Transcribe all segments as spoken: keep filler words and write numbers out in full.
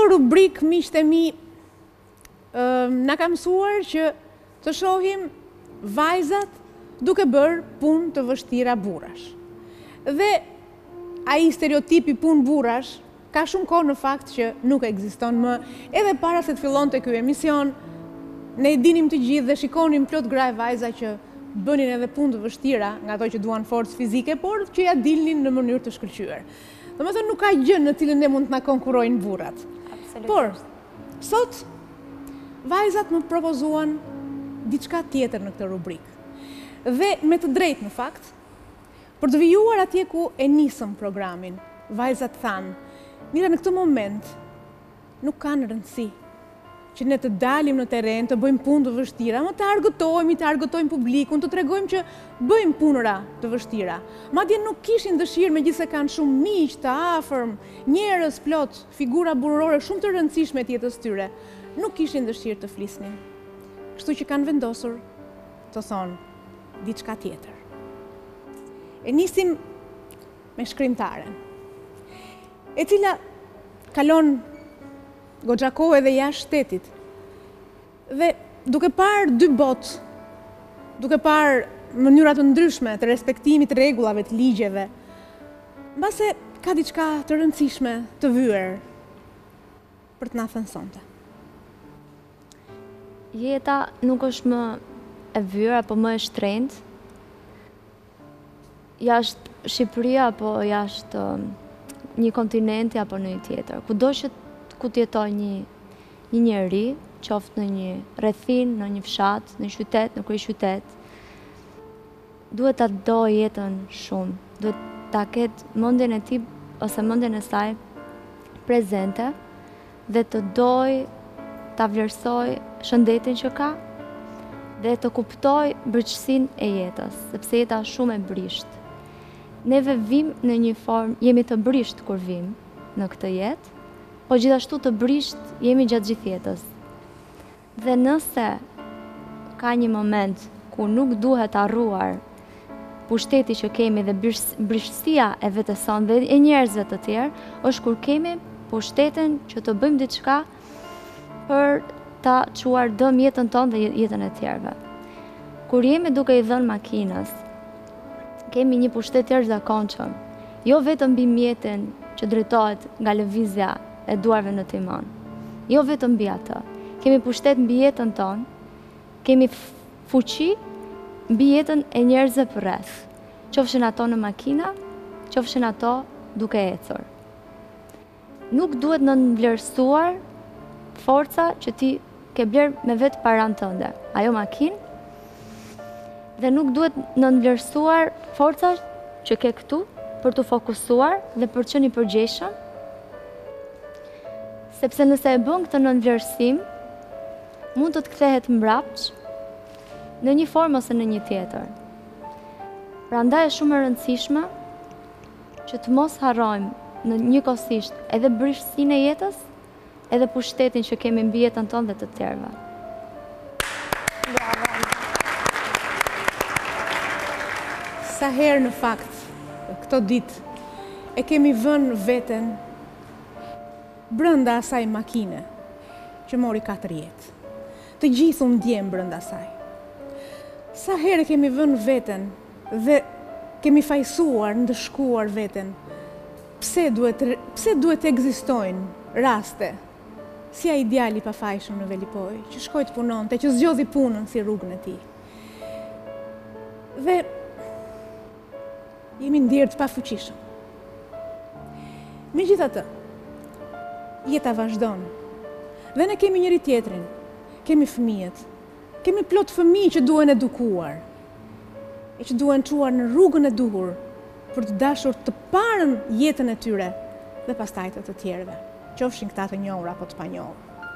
rubrikë, miqtë e mi, na ka mësuar që të shohim vajzat duke bërë punë të vështira burrash. Dhe ai stereotipi punë burrash ka shumë kohë në fakt që nuk ekziston më, edhe para se të fillonte ky emision, ne e dinim të gjithë dhe shikonim plot gra e vajza që bënin edhe punë të vështira, nga ato që duan forcë fizike, por që ja dilnin në mënyrë të shkëlqyer. Domethënë nuk ka gjë në cilën ne mund të na konkurrojnë burrat. Por sot vajzat më propozuan diçka tjetër në këtë rubrikë. Dhe me të drejtë në fakt, për të vijuar atje ku e nisëm programin, vajzat thanë, mira, në këtë moment nuk kanë rëndësi që ne të dalim në teren, të bëjmë punë të vështira, më të argëtojmë, të argëtojmë publikun, të tregojmë që bëjmë punëra të vështira. Madje nuk kishin dëshirë, megjithëse kanë shumë miq të afërm, njerëz plot, figura burrore shumë të rëndësishme të jetës tyre, nuk kishin dëshirë të flisnin. Kështu që kanë vendosur të thonë diçka tjetër. E nisim me shkrimtaren, e cila kalon goxha kohë edhe jashtë shtetit. Dhe duke parë dy botë, duke parë mënyra të ndryshme të respektimit të rregullave të ligjeve, mbase ka diçka të rëndësishme të vyer për të na thënë sonte. Jeta nuk është më e vyer apo më e shtrenjtë jashtë Shqipëria apo jashtë një kontinenti apo në një tjetër. Kudo që ku të jetojë një një njeri, qoftë në një rrethin, në një fshat, në një qytet, në kryeqytet, duhet ta dojë jetën shumë. Duhet ta ketë mendjen e tij ose mendjen e saj prezente dhe të dojë ta vlerësoj shëndetin që ka dhe të kuptoj brëqësinë e jetës, sepse jeta është shumë e brisht. Neve vim në një formë, jemi të brisht kur vim në këtë jetë, po gjithashtu të brisht jemi gjatë gjithë jetës. Dhe nëse ka një moment ku nuk duhet harruar pushteti që kemi dhe brishtësia e vetes sonë dhe e njerëzve të tjerë, është kur kemi pushtetin që të bëjmë diçka për ta çuar dëm jetën tonë dhe jetën e tjerëve. Kur jemi duke i dhënë makinës, kemi një pushtet të jashtëzakonshëm, jo vetëm mbi mjetin që drejtohet nga lëvizja e duarve në timon. Jo vetëm mbi atë. Kemi pushtet mbi jetën tonë, kemi fuqi mbi jetën e njerëzve përreth. Qofshin ato në makina, qofshin ato duke ecur. Nuk duhet nënvlerësuar forca që ti ke bler me vetë paran tënde. Ajo makinë, dhe nuk duhet nënvlerësuar forca që ke këtu për të fokusuar dhe për të qenë i përgjegjshëm, sepse nëse e bën këtë nënvlerësim, mund të të kthehet mbrapsht në një formë ose në një tjetër. Prandaj është shumë e rëndësishme që të mos harrojmë në njëkohësisht edhe brishtësinë e jetës, edhe pushtetin që kemi mbi jetën tonë dhe të tjerëve. Sa herë në fakt, këto ditë, e kemi vënë veten brenda asaj makine që mori katër jetë. Të gjithë u ndjem brenda saj. Sa herë kemi vënë veten dhe kemi fajsuar, ndëshkuar veten, pse duhet, pse duhet të ekzistojnë raste si ai djali i pafajshëm në Velipoj, që shkoi të punonte, që zgjodhi punën si rrugën e tij. Dhe jemi ndjerë të pafuqishëm. Megjithatë, jeta vazhdon. Dhe ne kemi njëri tjetrin, kemi fëmijët, kemi plot fëmijë që duhen edukuar, e që duhen çuar në rrugën e duhur për të dashur të parën jetën e tyre dhe pastaj të të tjerëve, qofshin këta të njohur apo të panjohur.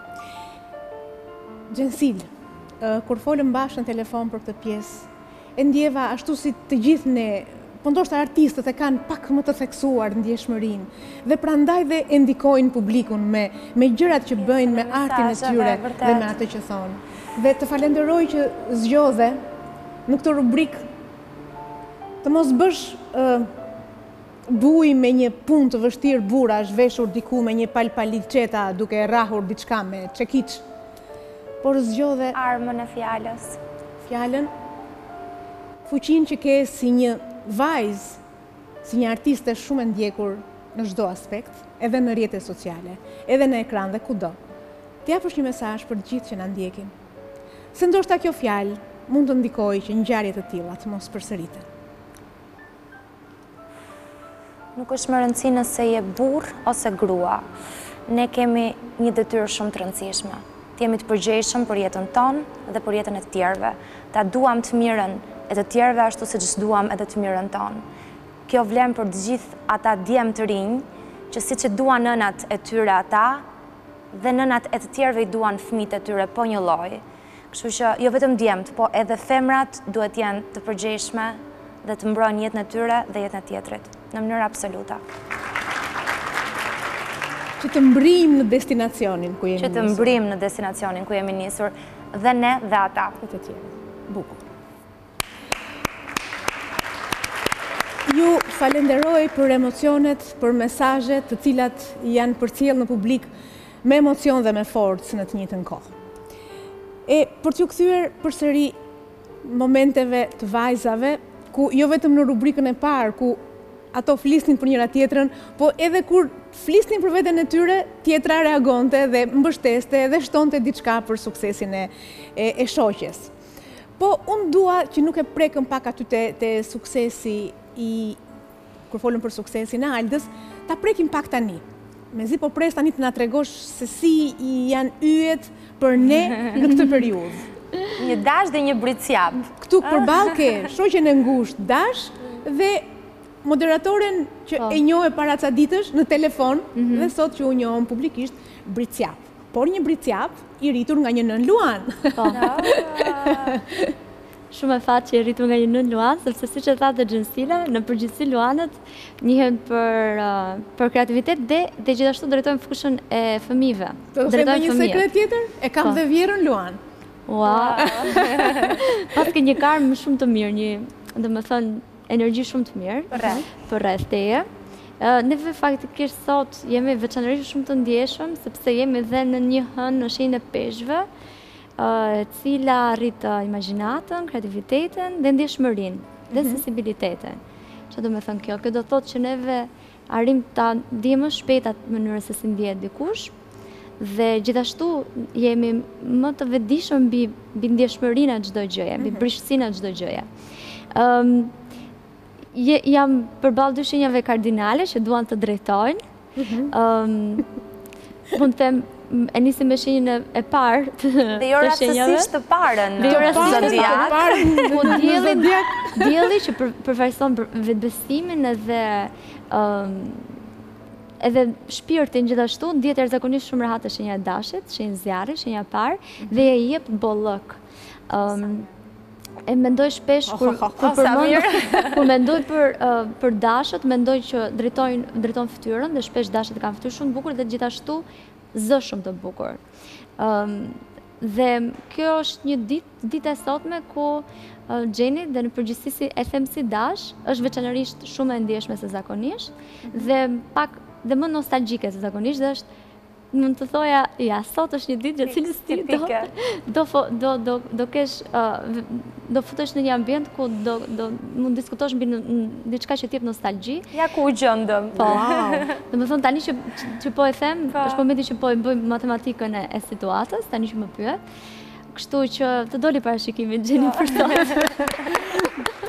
Xhensiles, kur folëm bashkë në telefon për këtë pjesë, e ndjeva ashtu si të gjithë ne, po ndoshta artistët e kanë pak më të theksuar ndjeshmërinë dhe prandaj dhe e ndikojnë publikun me, me gjërat që bëjnë, me artin e tyre dhe me atë që thonë. Dhe të falenderoj që zgjodhe në këtë rubrikë të mos bësh uh, buj me një punë të vështirë burrash, veshur diku me një palpaliceta duke rrahur diçka me çekiç. Por zgjodhe armën e fjalës. Fjalën, fuqinë që ke si një vajzë, si një artiste shumë e ndjekur në çdo aspekt, edhe në rrjetet sociale, edhe në ekran dhe kudo. Të japësh një mesazh për të gjithë që na ndjekin. Se ndoshta kjo fjalë mund të ndikojë që ngjarje të tilla të mos përsëriten. Nuk është më rëndësi nëse je burr ose grua. Ne kemi një detyrë shumë të rëndësishme. Të jemi të përgjegjshëm për jetën tonë dhe për jetën e të tjerëve. Ta duam të mirën e të tjerëve ashtu siç duam edhe të mirën tonë. Kjo vlen për të gjithë ata djemë të rinj, që siç e duan nënat e tyre ata, dhe nënat e të tjerëve i duan fëmijët e tyre po një lloj. Kështu që jo vetëm djemt, po edhe femrat duhet jenë të përgjegjshme dhe të mbrojnë jetën e tyre dhe jetën e tjetrit, në mënyrë absoluta. Që të mbrim në destinacionin ku jemi nisur. Që të mbrim në destinacionin ku jemi nisur, dhe ne dhe ata. Dhe të tjerë. Bukur. Ju falenderoj për emocionet, për mesazhet të cilat janë përcjell në publik me emocion dhe me forcë në të njëjtën kohë. E për t'ju kthyer përsëri momenteve të vajzave, ku jo vetëm në rubrikën e parë, ku ato flisnin për njëra tjetrën, po edhe kur flisnin për veten e tyre, tjetra reagonte dhe mbështeste dhe shtonte diçka për suksesin e, e, e shoqes. Po unë dua që nuk e prekëm pak aty te, te suksesi i, kur folëm për suksesin e Aldës, ta prekim pak tani. Mezi po pres tani të na tregosh se si janë yjet për ne në këtë periudhë. Një dash dhe një britsjap. Këtu përballë ke shoqen e ngushtë Dash dhe moderatoren që e njohë para ca ditësh në telefon dhe sot që u njohëm publikisht britsjap. Por një britsjap i rritur nga një nën Luan. Po. Shumë e fat që i rritur nga një nën Luan, sepse siç e thatë Xhensiles, në përgjithësi Luanët njihen për uh, për kreativitet dhe, dhe gjithashtu drejtojnë fushën e fëmijëve. Do të them një sekret tjetër? E kam Po. dhe vjerën Luan. Wow. Pas ke një karm shumë të mirë, një, domethënë, energji shumë të mirë për rreth. Për rreth teje. Uh, neve faktikisht sot jemi veçanërisht shumë të ndjeshëm, sepse jemi dhe në një hënë në shenjën e peshqve, e cila arrit imagjinatën, kreativitetin dhe ndjeshmërinë dhe Mhm. sensibilitetin. Çfarë do të thënë kjo? Kjo do thotë që neve arrim ta ndjejmë më shpejt atë mënyrën se si ndjehet dikush dhe gjithashtu jemi më të vetëdijshëm mbi mbi ndjeshmërinë e çdo gjëje, mbi brishtsinë e çdo gjëje. Ëm Je, jam përballë dy shenjave kardinale që duan të drejtojnë. um, mund të them, e nisim me shenjën e, e parë të, Dhe jo të shenjave. rastësisht të parën. Dhe jo rastësisht të parën. Po dielli, Zodiak. dielli që për, përfaqëson për vetbesimin edhe um, edhe shpirtin gjithashtu, ndihet jashtëzakonisht shumë rehat e shenja e dashit, shenja e zjarrit, shenja e parë dhe e jep bollëk. Um, E mendoj shpesh kur kur përmend kur mendoj për uh, për dashët, mendoj që drejtojnë drejton fytyrën dhe shpesh dashët kanë fytyrë shumë të bukur dhe gjithashtu zë shumë të bukur. Um, dhe kjo është një ditë ditë e sotme ku uh, Xheni dhe në përgjithësi si e them si Dash është veçanërisht shumë e ndjeshme se zakonisht dhe pak dhe më nostalgjike se zakonisht dhe është mund të thoja, ja, sot është një ditë që cilës ti do, do, do, do, do kesh, uh, do futesh në një ambient ku do, do mund diskutosh mbi diçka që t'jep nostalgji. Ja ku u gjendëm. Po. Do të thonë tani që, që po e them, po. Është momenti që po e bëjmë matematikën e, e situatës, tani që më pyet. Kështu që të doli parashikimi Xheni për sot.